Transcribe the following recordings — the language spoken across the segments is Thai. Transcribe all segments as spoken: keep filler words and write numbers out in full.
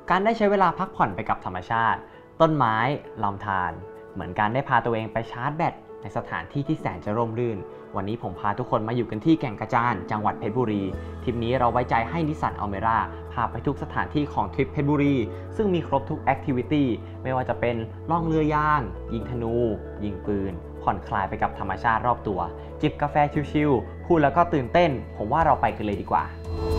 การได้ใช้เวลาพักผ่อนไปกับธรรมชาติต้นไม้ลำธารเหมือนการได้พาตัวเองไปชาร์จแบตในสถานที่ที่แสนจะร่มรื่นวันนี้ผมพาทุกคนมาอยู่กันที่แก่งกระจานจังหวัดเพชรบุรีทริปนี้เราไว้ใจให้นิสสันอัลเมร่าพาไปทุกสถานที่ของทริปเพชรบุรีซึ่งมีครบทุกแอคทิวิตี้ไม่ว่าจะเป็นล่องเรือยางยิงธนู ยิงปืนผ่อนคลายไปกับธรรมชาติรอบตัวจิบกาแฟชิลๆพูดแล้วก็ตื่นเต้นผมว่าเราไปกันเลยดีกว่า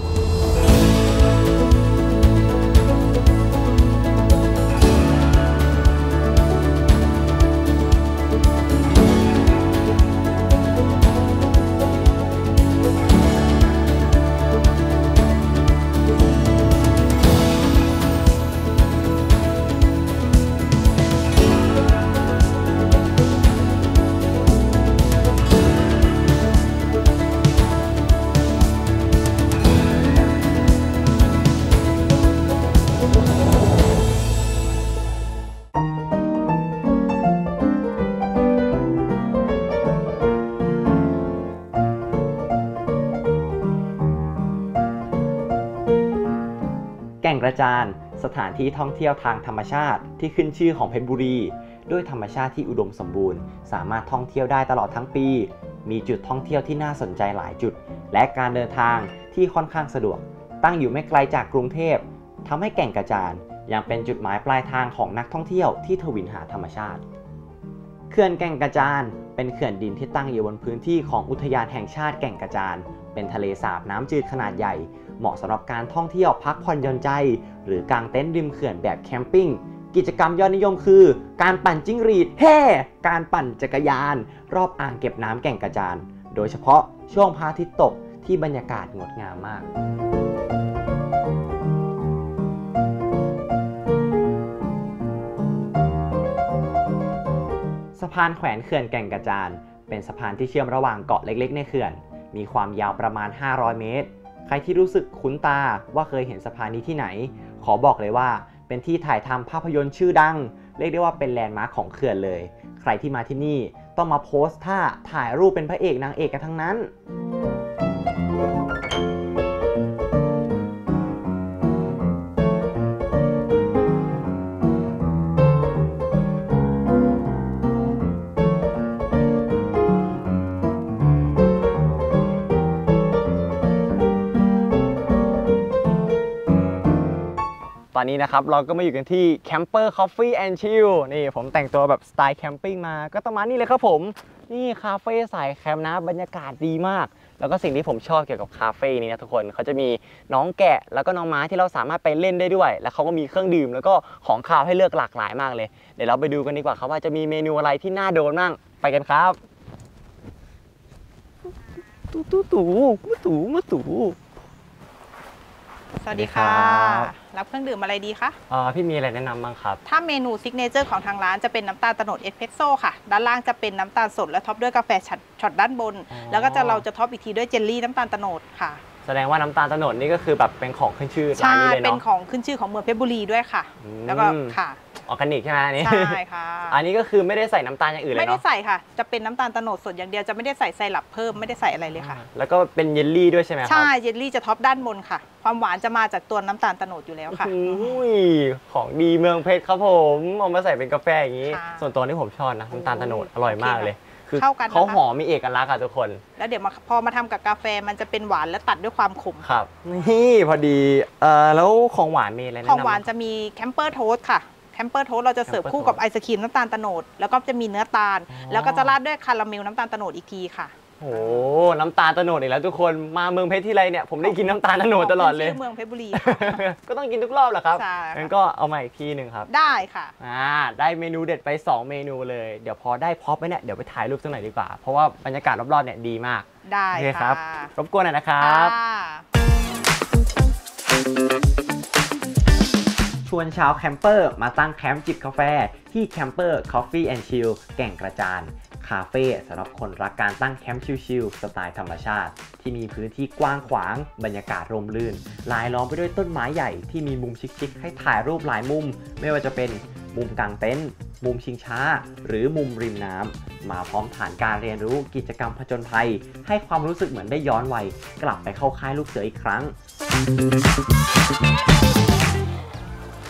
แก่งกระจานสถานที่ท่องเที่ยวทางธรรมชาติที่ขึ้นชื่อของเพชรบุรีด้วยธรรมชาติที่อุดมสมบูรณ์สามารถท่องเที่ยวได้ตลอดทั้งปีมีจุดท่องเที่ยวที่น่าสนใจหลายจุดและการเดินทางที่ค่อนข้างสะดวกตั้งอยู่ไม่ไกลจากกรุงเทพทำให้แก่งกระจานยังเป็นจุดหมายปลายทางของนักท่องเที่ยวที่ทวินหาธรรมชาติเขื่อนแก่งกระจานเป็นเขื่อนดินที่ตั้งอยู่บนพื้นที่ของอุทยานแห่งชาติแก่งกระจานเป็นทะเลสาบน้ำจืดขนาดใหญ่เหมาะสำหรับการท่องเที่ยวพักผ่อนหย่อนใจหรือกางเต็นท์ริมเขื่อนแบบแคมปิ้งกิจกรรมยอดนิยมคือการปั่นจิ้งหรีดแห่การปั่นจักรยานรอบอ่างเก็บน้ำแก่งกระจานโดยเฉพาะช่วงพระอาทิตย์ตกที่บรรยากาศงดงามมากสะพานแขวนเขื่อนแก่งกระจานเป็นสะพานที่เชื่อมระหว่างเกาะเล็กๆในเขื่อนมีความยาวประมาณห้าร้อยเมตรใครที่รู้สึกคุ้นตาว่าเคยเห็นสะพานนี้ที่ไหนขอบอกเลยว่าเป็นที่ถ่ายทำภาพยนตร์ชื่อดังเรียกได้ว่าเป็นแลนด์มาร์คของเขื่อนเลยใครที่มาที่นี่ต้องมาโพสท่าถ่ายรูปเป็นพระเอกนางเอกกันทั้งนั้นตอนนี้นะครับเราก็มาอยู่กันที่ Camper Coffee and Chill นี่ผมแต่งตัวแบบสไตล์แคมปิ้งมาก็ประมาณนี้เลยครับผมนี่คาเฟ่สายแคมป์นะบรรยากาศดีมากแล้วก็สิ่งที่ผมชอบเกี่ยวกับคาเฟ่นี้นะทุกคนเขาจะมีน้องแกะแล้วก็น้องม้าที่เราสามารถไปเล่นได้ด้วยแล้วเขาก็มีเครื่องดื่มแล้วก็ของคาวให้เลือกหลากหลายมากเลยเดี๋ยวเราไปดูกันดีกว่าครับว่าจะมีเมนูอะไรที่น่าโดนบ้างไปกันครับตู่ตู่ตู่มาตู่มาตู่สวัสดีค่ะรับเครื่องดื่มอะไรดีคะอ่าพี่มีอะไรแนะนำบ้างครับถ้าเมนูซิกเนเจอร์ของทางร้านจะเป็นน้ำตาลโตนดเอสเพรสโซ่ค่ะด้านล่างจะเป็นน้ำตาลสดและท็อปด้วยกาแฟช็อตด้านบนแล้วก็จะเราจะท็อปอีกทีด้วยเจลลี่น้ำตาลโตนดค่ะแสดงว่าน้ำตาลโตนดนี่ก็คือแบบเป็นของขึ้นชื่อร้านนี้เลยเนาะเป็นของขึ้นชื่อของเมืองเพชรบุรีด้วยค่ะแล้วก็ค่ะออร์แกนิกใช่ไหมอันนี้ใช่ค่ะอันนี้ก็คือไม่ได้ใส่น้ำตาลอย่างอื่นเลยเนาะไม่ได้ใส่ค่ะจะเป็นน้ำตาลโตนดสดอย่างเดียวจะไม่ได้ใส่ไซรัปเพิ่มไม่ได้ใส่อะไรเลยค่ะแล้วก็เป็นเยลลี่ด้วยใช่ไหมครับใช่เยลลี่จะท็อปด้านบนค่ะความหวานจะมาจากตัวน้ำตาลโตนดอยู่แล้วค่ะของดีเมืองเพชรครับผมเอามาใส่เป็นกาแฟอย่างนี้ส่วนตัวที่ผมชอบนะน้ำตาลโตนดอร่อยมากเลยคือเขาหอมมีเอกลักษณ์อะทุกคนแล้วเดี๋ยวมาพอมาทำกับกาแฟมันจะเป็นหวานและตัดด้วยความขมครับนี่พอดีเอ่อแล้วของหวานมีอะไรนะของหวานจะมีแคมเปอร์โทสต์ค่ะแคมเปอร์โทสต์เราจะเสิร์ฟคู่กับไอศครีมน้ำตาลโตนดแล้วก็จะมีเนื้อตาลแล้วก็จะราดด้วยคาราเมลน้ำตาลโตนดอีกทีค่ะโอ้น้ำตาลโตนดอีกแล้วทุกคนมาเมืองเพชรที่ไรเนี่ยผมได้กินน้ำตาลโตนดตลอดเลยเมืองเพชรบุรีก็ต้องกินทุกรอบแหละครับงั้นก็เอามาอีกทีหนึ่งครับได้ค่ะอ่าได้เมนูเด็ดไปสองเมนูเลยเดี๋ยวพอได้พ็อปไปเนี่ยเดี๋ยวไปถ่ายรูปสักหน่อยดีกว่าเพราะว่าบรรยากาศรอบๆเนี่ยดีมากได้ครับรบกวนหน่อยนะครับชวนชาวแคมเปอร์มาตั้งแคมป์จิบกาแฟที่ Camper Coffee and Chill แก่งกระจานคาเฟ่สำหรับคนรักการตั้งแคมป์ชิลๆสไตล์ธรรมชาติที่มีพื้นที่กว้างขวางบรรยากาศร่มรื่นรายล้อมไปด้วยต้นไม้ใหญ่ที่มีมุมชิคๆให้ถ่ายรูปหลายมุมไม่ว่าจะเป็นมุมกางเต็นท์มุมชิงช้าหรือมุมริมน้ำมาพร้อมฐานการเรียนรู้กิจกรรมผจญภัยให้ความรู้สึกเหมือนได้ย้อนวัยกลับไปเข้าค่ายลูกเสืออีกครั้ง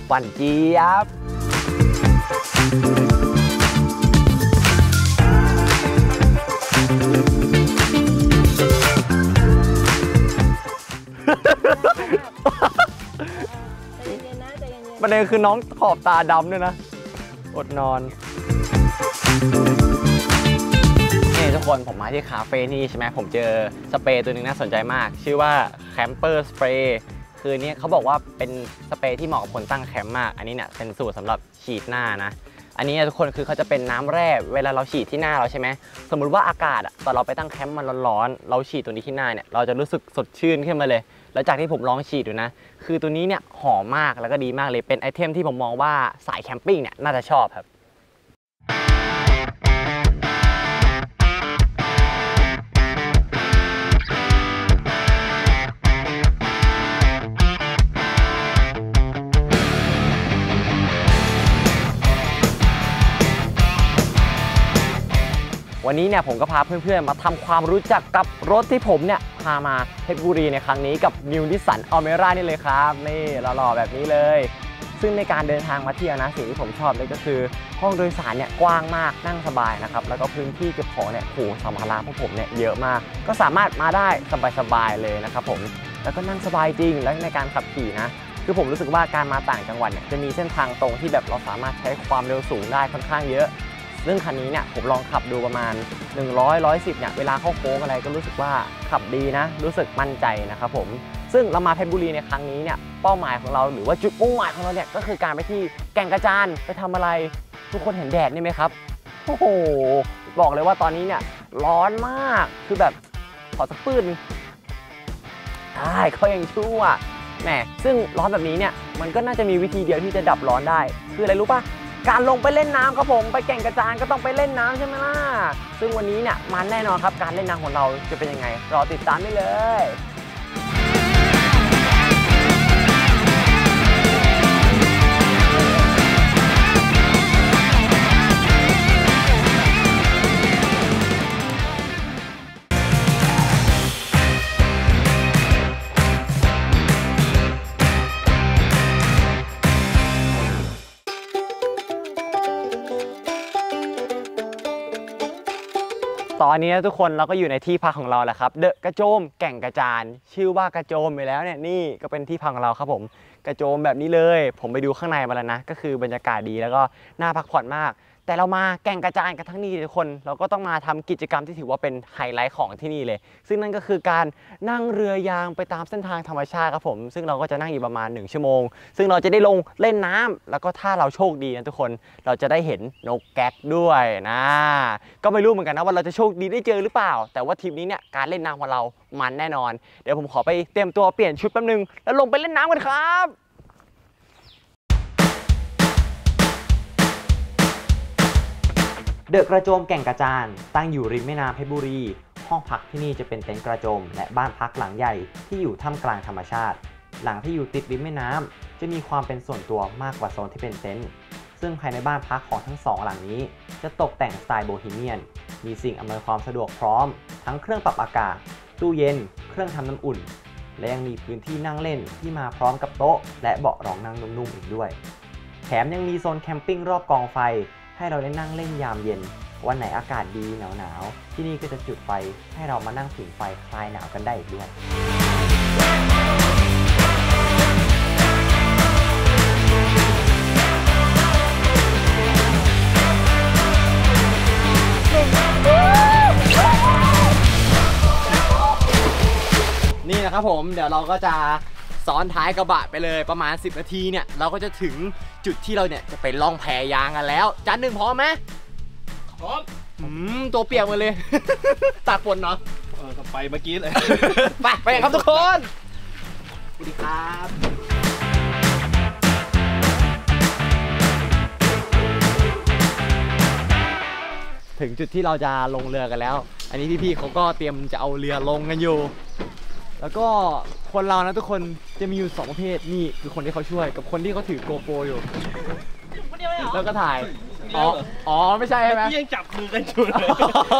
หวานเจี๊ยบประเด็นคือน้องขอบตาดำด้วยนะอดนอนนี่ทุกคนผมมาที่คาเฟ่นี่ใช่ไหมผมเจอสเปรย์ตัวนึงน่าสนใจมากชื่อว่าแคมเปอร์สเปรย์คือนี่เขาบอกว่าเป็นสเปรย์ที่เหมาะกับคนตั้งแคมป์มากอันนี้เนี่ยเป็นสูตรสำหรับฉีดหน้านะอันนี้ทุกคนคือเขาจะเป็นน้ำแร่เวลาเราฉีดที่หน้าเราใช่ไหมสมมุติว่าอากาศอะตอนเราไปตั้งแคมป์มันร้อนๆเราฉีดตัวนี้ที่หน้าเนี่ยเราจะรู้สึกสดชื่นขึ้นมาเลยแล้วจากที่ผมลองฉีดดูนะคือตัวนี้เนี่ยหอมมากแล้วก็ดีมากเลยเป็นไอเทมที่ผมมองว่าสายแคมปิ้งเนี่ยน่าจะชอบครับวันนี้เนี่ยผมก็พาเพื่อนๆมาทำความรู้จักกับรถที่ผมเนี่ยพามาเพชรบุรีในครั้งนี้กับ New Nissan Almera นี่เลยครับนี่หล่อๆแบบนี้เลยซึ่งในการเดินทางมาเที่ยวนะสิ่งที่ผมชอบเลยก็คือห้องโดยสารเนี่ยกว้างมากนั่งสบายนะครับแล้วก็พื้นที่เก็บของเนี่ยโหสัมภาระของผมเนี่ยเยอะมากก็สามารถมาได้สบายๆเลยนะครับผมแล้วก็นั่งสบายจริงแล้วในการขับขี่นะคือผมรู้สึกว่าการมาต่างจังหวัดเนี่ยจะมีเส้นทางตรงที่แบบเราสามารถใช้ความเร็วสูงได้ค่อนข้างเยอะซึ่งคันนี้เนี่ยผมลองขับดูประมาณหนึ่งร้อย หนึ่งร้อยสิบเนี่ยเวลาเข้าโค้งอะไรก็รู้สึกว่าขับดีนะรู้สึกมั่นใจนะครับผมซึ่งเรามาเพชรบุรีในครั้งนี้เนี่ยเป้าหมายของเราหรือว่าจุดมุ่งหมายของเราเนี่ยก็คือการไปที่แก่งกระจานไปทำอะไรทุกคนเห็นแดดนี่ไหมครับโอ้โหบอกเลยว่าตอนนี้เนี่ยร้อนมากคือแบบขอสักปื้นได้เขายังชั่วแหมซึ่งร้อนแบบนี้เนี่ยมันก็น่าจะมีวิธีเดียวที่จะดับร้อนได้คืออะไรรู้ปะการลงไปเล่นน้ำครับผมไปแก่งกระจานก็ต้องไปเล่นน้ำใช่ไหมล่ะซึ่งวันนี้เนี่ยมันแน่นอนครับการเล่นน้ำของเราจะเป็นยังไงรอติดตามได้เลยตอนนี้ทุกคนเราก็อยู่ในที่พักของเราแหละครับเดอะกระโจมแก่งกระจานชื่อว่ากระโจมไปแล้วเนี่ยนี่ก็เป็นที่พักของเราครับผมกระโจมแบบนี้เลยผมไปดูข้างในมาแล้วนะก็คือบรรยากาศดีแล้วก็น่าพักผ่อนมากแต่เรามาแก่งกระจานกันทั้งนี้ทุกคนเราก็ต้องมาทำกิจกรรมที่ถือว่าเป็นไฮไลท์ของที่นี่เลยซึ่งนั่นก็คือการนั่งเรือยางไปตามเส้นทางธรรมชาติครับผมซึ่งเราก็จะนั่งอยู่ประมาณหนึ่งชั่วโมงซึ่งเราจะได้ลงเล่นน้ำแล้วก็ถ้าเราโชคดีนะทุกคนเราจะได้เห็นนกแก๊กด้วยนะก็ไม่รู้เหมือนกันนะว่าเราจะโชคดีได้เจอหรือเปล่าแต่ว่าทริปนี้เนี่ยการเล่นน้ำของเรามันแน่นอนเดี๋ยวผมขอไปเตรียมตัวเปลี่ยนชุดแป๊บนึงแล้วลงไปเล่นน้ำกันครับเดอะกระโจมแก่งกระจานตั้งอยู่ริมแม่น้ำเพชรบุรีห้องพักที่นี่จะเป็นเต็นท์กระโจมและบ้านพักหลังใหญ่ที่อยู่ท่ามกลางธรรมชาติหลังที่อยู่ติดริมแม่น้ำจะมีความเป็นส่วนตัวมากกว่าโซนที่เป็นเต็นท์ซึ่งภายในบ้านพักของทั้งสองหลังนี้จะตกแต่งสไตล์โบฮีเมียนมีสิ่งอำนวยความสะดวกพร้อมทั้งเครื่องปรับอากาศตู้เย็นเครื่องทำน้ำอุ่นและยังมีพื้นที่นั่งเล่นที่มาพร้อมกับโต๊ะและเบาะรองนั่งนุ่มๆอีกด้วยแถมยังมีโซนแคมปิ้งรอบกองไฟให้เราได้นั่งเล่นยามเย็นวันไหนอากาศดีหนาวๆที่นี่ก็จะจุดไฟให้เรามานั่งผิงไฟคลายหนาวกันได้อีกด้วยนี่นะครับผมเดี๋ยวเราก็จะซ้อนท้ายกระบะไปเลยประมาณสิบนาทีเนี่ยเราก็จะถึงจุดที่เราเนี่ยจะไปล่องแพยางกันแล้วจานหนึ่งพร้อมไหมพร้อมอืมตัวเปียกหมดเลย ตากฝนเนาะเออไปเมื่อกี้เลย ไปไปครับทุกคนสวัสดีครับถึงจุดที่เราจะลงเรือกันแล้วอันนี้พี่ๆเขาก็เตรียมจะเอาเรือลงกันอยู่แล้วก็คนเรานะทุกคนจะมีอยู่สองประเภทนี่คือคนที่เขาช่วยกับคนที่เขาถือโกโปรอยู่แล้วก็ถ่ายอ๋ออ๋อไม่ใช่ใช่ไหมยังจับมือกันอยู่เลย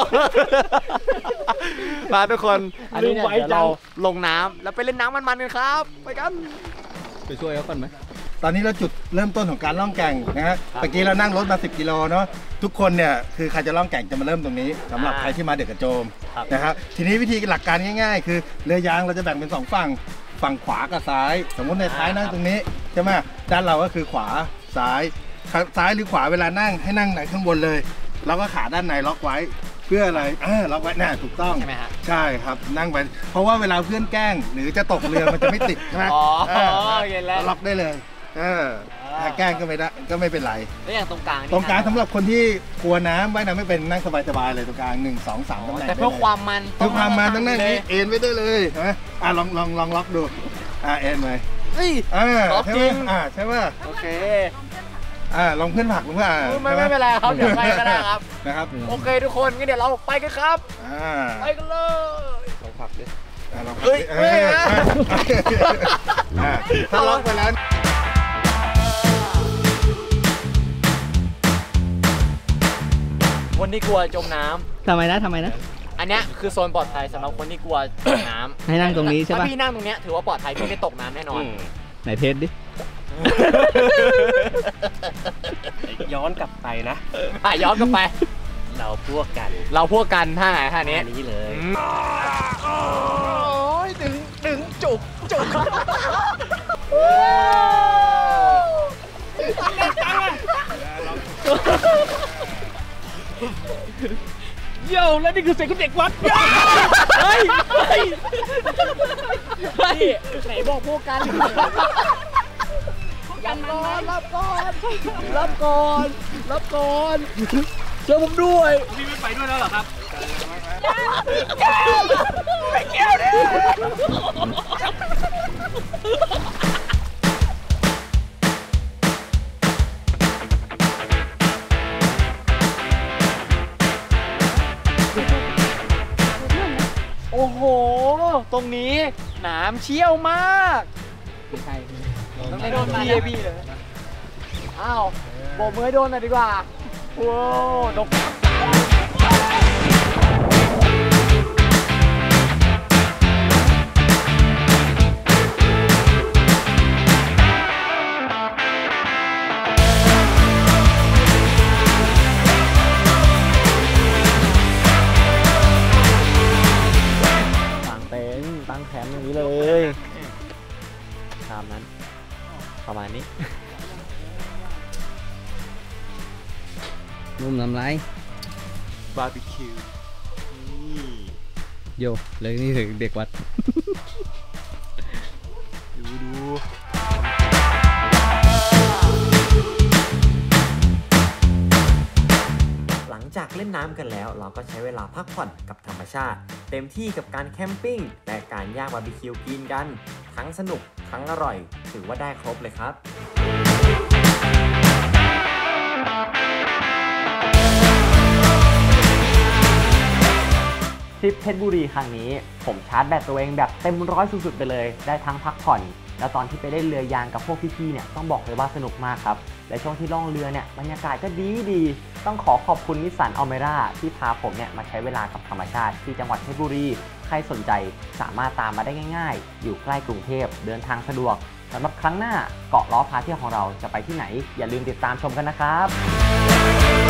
มาทุกคนอันนี้เนี่ยเดี๋ยวเราลงน้ำแล้วไปเล่นน้ำมันๆกันครับไปกันไปช่วยเขาก่อนไหมตอนนี้เราจุดเริ่มต้นของการล่องแก่งนะฮะเมื่อกี้เรานั่งรถมาสิบกิโลเนาะทุกคนเนี่ยคือใครจะล่องแก่งจะมาเริ่มตรงนี้สำหรับใครที่มาเดือกกระโจมนะครับทีนี้วิธีหลักการง่ายๆ คือเรือยางเราจะแบ่งเป็นสองฝั่งฝั่งขวากับซ้ายสมมติในท้ายนั่งตรงนี้ใช่ไหมด้านเราก็คือขวาซ้ายซ้ายหรือขวาเวลานั่งให้นั่งไหนข้างบนเลยแล้วก็ขาด้านในล็อกไว้เพื่ออะไรอ่าล็อกไว้น่ะถูกต้องใช่ไหมฮะใช่ครับนั่งไปเพราะว่าเวลาเพื่อนแกล้งหรือจะตกเรือมันจะไม่ติดใช่ไหมอ๋อเย็นแล้วล็อกได้เลยเออถ้าแกล้งก็ไม่ได้ก็ไม่เป็นไรแล้วอย่างตรงกลางตรงกลางสำหรับคนที่กลัวน้ำว่ายน้ำไม่เป็นนั่งสบายๆเลยตรงกลางหนึ่งสองสามตำแหน่งแต่เพื่อความมันเพื่อความมันต้องนั่งนี้เอ็นไว้ได้เลยใช่ไหมอ่าลองลองลองล็อกดูอ่าเอ็นไปเฮ้ยอ่าใช่ไหมอ่าใช่ไหมโอเคอ่าลองเพื่อนผักลงเพื่อนไม่ไม่เป็นไรครับเดี๋ยวไปก็ได้ครับนะครับโอเคทุกคนงั้นเดี๋ยวเราไปกันครับอ่าไปกันเลยลองผักดิอ่าลองผักดิเฮ้ยอ่าถ้าล็อกไปแล้วคนที่กลัวจมน้ำทำไมนะทำไมนะอันนี้คือโซนปลอดภัยสำหรับคนที่กลัวจมน้ำให้นั่งตรงนี้ใช่ป่ะถ้าพี่นั่งตรงนี้ถือว่าปลอดภัยพี่ไม่ตกน้ำแน่นอนไหนเทสดิย้อนกลับไปนะอ่ะย้อนกลับไปเราพวกกันเราพวกกันท่าไหนท่านี้นี้เลยโอ้ยดึงดึงจุกจุกโย่แล้วนี่คือเสียงของเด็กวัดเฮ้ยเฮ้ยเฮ้ยไหนบอกพวกกันรับก่อนรับก่อนรับก่อนรับก่อนเจอผมด้วยพี่ไม่ไปด้วยแล้วเหรอครับไม่เกี่ยวดิโอ้โหตรงนี้น้ำเชี่ยวมากต้องไม่โดนพี่พี่เลยอ้าวโบกมือให้โดนหน่อยดีกว่าโอ้ดกตั้งเต็นท์ตั้งแคมป์อย่างนี้เลยตามนั้นประมาณนี้นุ่มน้ำไรบาร์บีคิวโยเลยนี่ถึงเด็กวัดดูดูหลังจากเล่นน้ำกันแล้วเราก็ใช้เวลาพักผ่อนกับธรรมชาติเต็มที่กับการแคมปิ้งและการย่างบาร์บีคิวกินกันทั้งสนุกทั้งอร่อยถือว่าได้ครบเลยครับทริปเพชรบุรีครั้งนี้ผมชาร์จแบตตัวเองแบบเต็มร้อยสุดๆไปเลยได้ทั้งพักผ่อนแล้วตอนที่ไปเล่นเรือยางกับพวกพี่ๆเนี่ยต้องบอกเลยว่าสนุกมากครับและช่วงที่ล่องเรือเนี่ยบรรยากาศก็ดีดีต้องขอขอบคุณนิสสันอัลเมร่าที่พาผมเนี่ยมาใช้เวลากับธรรมชาติที่จังหวัดเพชรบุรีใครสนใจสามารถตามมาได้ง่ายๆอยู่ใกล้กรุงเทพเดินทางสะดวกสำหรับครั้งหน้าเกาะล้อพาเที่ยวของเราจะไปที่ไหนอย่าลืมติดตามชมกันนะครับ